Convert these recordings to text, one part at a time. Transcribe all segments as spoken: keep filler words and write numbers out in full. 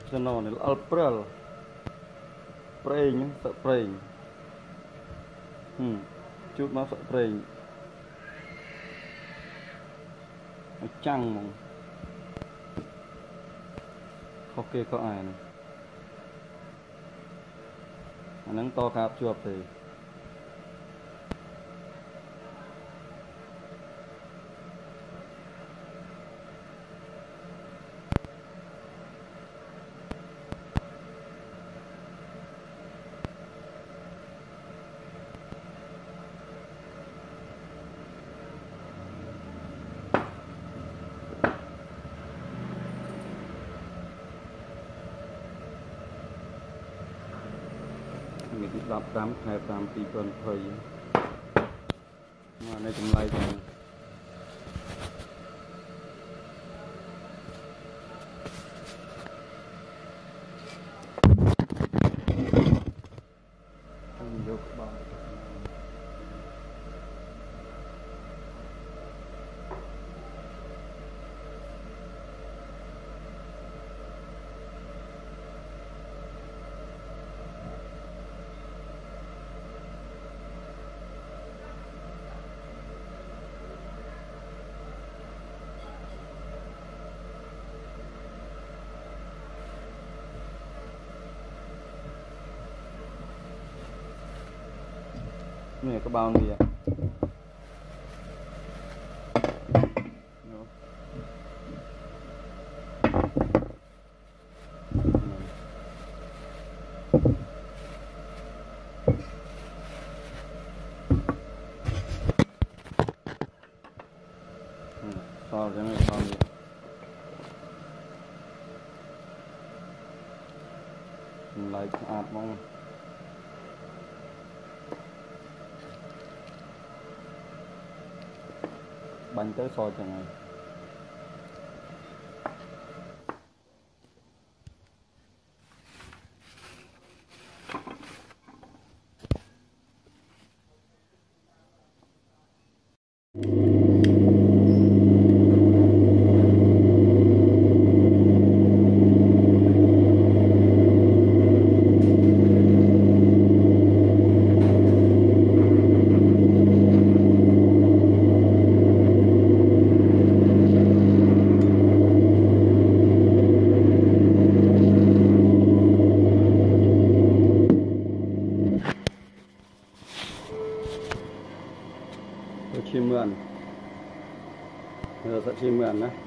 cho nó này alprel prey sợ prey hmm chút nó sợ prey nó chăng mà ok có ai này nắng to cạp chuột thì mình đập tám hai tám tỷ con thời mà này cũng lại rồi vô các bạn này có bao nhiêu ạ? So cái này bao nhiêu? Lại ạt mong bánh tới soi chẳng này chim mượn giờ sẽ chim mượn đấy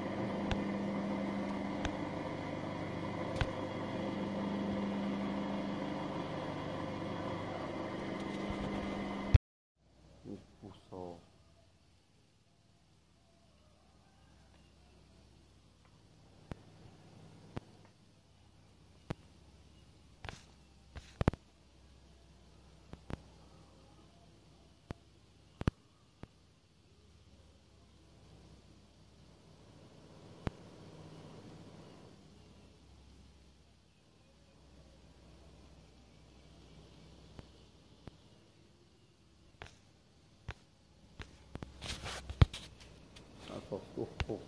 oh, oh, oh.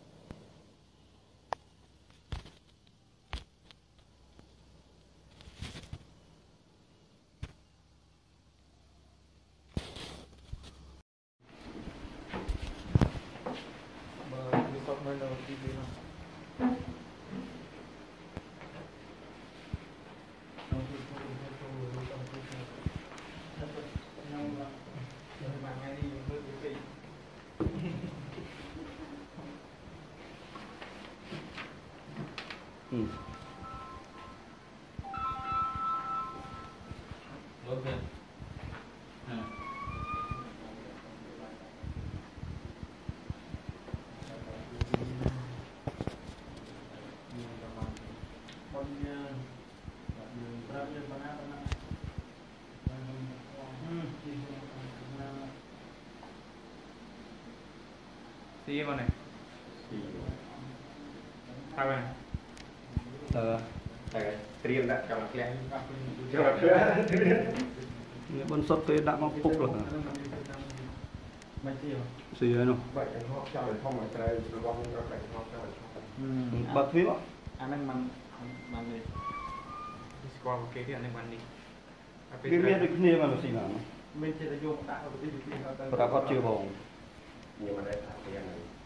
Ừ. Ok. À. Xí con này. Sao vậy? Ờ. Tại triêm đã cho mặt lên. Cho mặt lên. Bên sốt cái đã móc phúc rồi. Mấy xí rồi? Xí rồi nó. Vậy họ cho để không phải trai bong ra cảnh họ cho. Bật phím ạ. Anh đang mang มันเลยสกอร์โอเคที่อันในวันนี้វាមានដូចគ្នាមកម៉ាស៊ីនហ្នឹងមិនចេះតែយកដាក់ទៅទីទីប្រាប់អត់ជឿផង nhiều mà đây phải cái này